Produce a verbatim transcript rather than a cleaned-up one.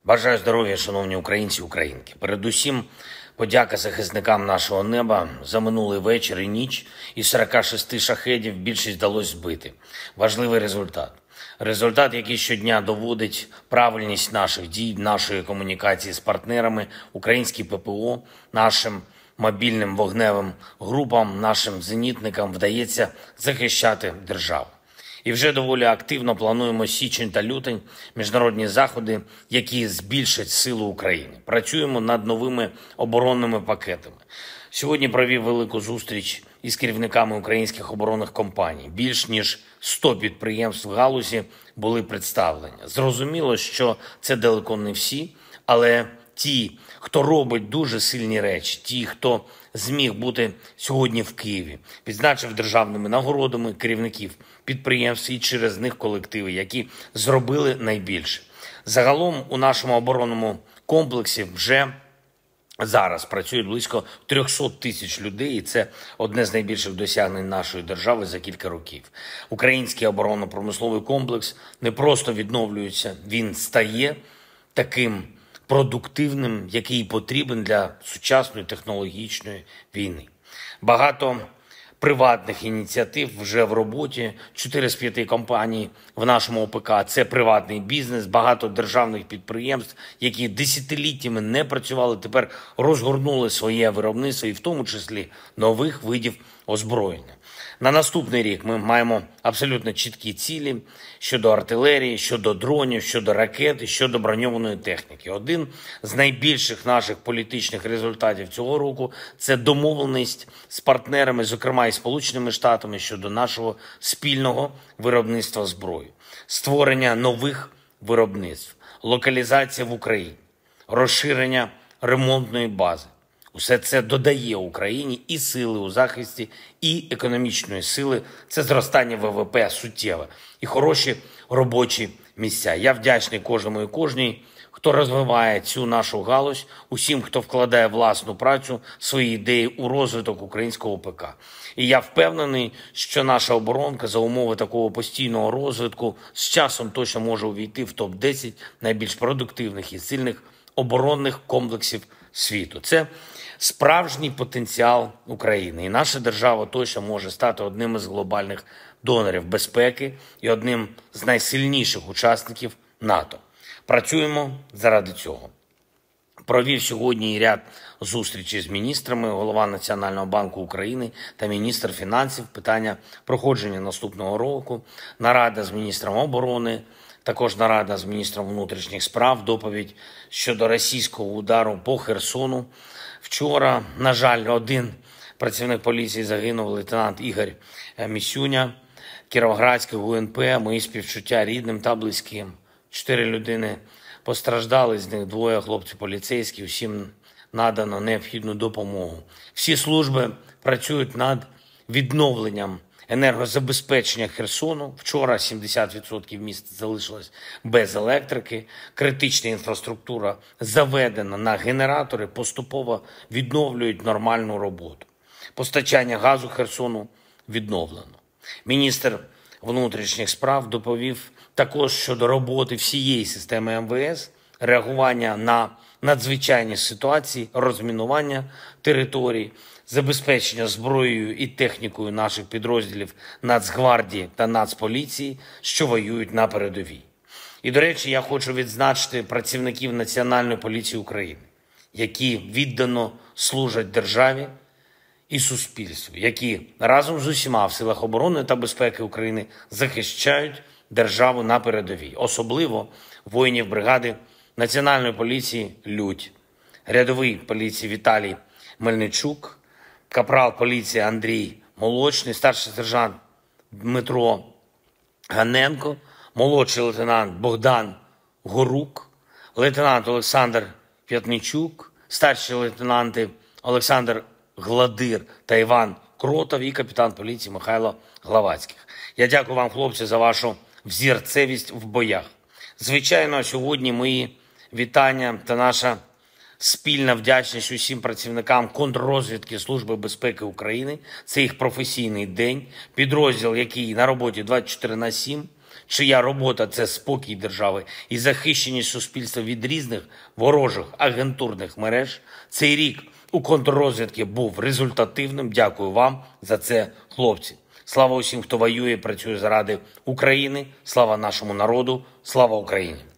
Бажаю здоров'я, шановні українці і українки. Передусім, подяка захисникам нашого неба за минулий вечір і ніч. Із сорока шести шахедів більшість вдалося збити. Важливий результат. Результат, який щодня доводить правильність наших дій, нашої комунікації з партнерами, українське ППО, нашим мобільним вогневим групам, нашим зенітникам вдається захищати державу. І вже доволі активно плануємо січень та лютень – міжнародні заходи, які збільшать силу України. Працюємо над новими оборонними пакетами. Сьогодні провів велику зустріч із керівниками українських оборонних компаній. Більш ніж сто підприємств в галузі були представлені. Зрозуміло, що це далеко не всі, але ті, хто робить дуже сильні речі, ті, хто зміг бути сьогодні в Києві, відзначив державними нагородами керівників підприємств і через них колективи, які зробили найбільше. Загалом у нашому оборонному комплексі вже зараз працює близько триста тисяч людей, і це одне з найбільших досягнень нашої держави за кілька років. Український оборонно-промисловий комплекс не просто відновлюється, він стає таким продуктивним, який потрібен для сучасної технологічної війни. Багато приватних ініціатив вже в роботі. Чотири з п'яти компаній в нашому ОПК – це приватний бізнес. Багато державних підприємств, які десятиліттями не працювали, тепер розгорнули своє виробництво, і в тому числі нових видів озброєння. На наступний рік ми маємо абсолютно чіткі цілі щодо артилерії, щодо дронів, щодо ракет і щодо броньованої техніки. Один з найбільших наших політичних результатів цього року – це домовленість з партнерами, зокрема і Сполученими Штатами, щодо нашого спільного виробництва зброї. Створення нових виробництв, локалізація в Україні, розширення ремонтної бази. Усе це додає Україні і сили у захисті, і економічної сили. Це зростання ВВП суттєве і хороші робочі місця. Я вдячний кожному і кожній, хто розвиває цю нашу галузь, усім, хто вкладає власну працю, свої ідеї у розвиток українського ОПК. І я впевнений, що наша оборонка за умови такого постійного розвитку з часом точно може увійти в топ десять найбільш продуктивних і сильних оборонних комплексів світу. Це справжній потенціал України. І наша держава точно може стати одним із глобальних донорів безпеки і одним з найсильніших учасників НАТО. Працюємо заради цього. Провів сьогодні ряд зустрічей з міністрами, голова Національного банку України та міністр фінансів. Питання проходження наступного року, нарада з міністром оборони, також нарада з міністром внутрішніх справ, доповідь щодо російського удару по Херсону. Вчора, на жаль, один працівник поліції загинув, лейтенант Ігор Місюня, Кіровоградське ГУНП, мої співчуття рідним та близьким. Чотири людини постраждали, з них двоє хлопці поліцейські, всім надано необхідну допомогу. Всі служби працюють над відновленням енергозабезпечення Херсону. Вчора сімдесят відсотків міста залишилось без електрики. Критична інфраструктура заведена на генератори, поступово відновлюють нормальну роботу. Постачання газу Херсону відновлено. Міністр внутрішніх справ доповів також щодо роботи всієї системи МВС, реагування на надзвичайні ситуації, розмінування територій, забезпечення зброєю і технікою наших підрозділів Нацгвардії та Нацполіції, що воюють на передовій. І, до речі, я хочу відзначити працівників Національної поліції України, які віддано служать державі і суспільству, які разом з усіма в силах оборони та безпеки України захищають державу на передовій. Особливо воїнів бригади Національної поліції «Людь», рядовий поліції Віталій Мельничук, капрал поліції Андрій Молочний, старший сержант Дмитро Ганенко, молодший лейтенант Богдан Горук, лейтенант Олександр П'ятничук, старші лейтенанти Олександр Гладир та Іван Кротов і капітан поліції Михайло Главацьких. Я дякую вам, хлопці, за вашу взірцевість в боях. Звичайно, сьогодні мої вітання та наша спільна вдячність усім працівникам контррозвідки Служби безпеки України. Це їх професійний день, підрозділ, який на роботі двадцять чотири на сім, чия робота – це спокій держави і захищеність суспільства від різних ворожих агентурних мереж. Цей рік у контррозвідки був результативним. Дякую вам за це, хлопці. Слава усім, хто воює і працює заради України. Слава нашому народу. Слава Україні!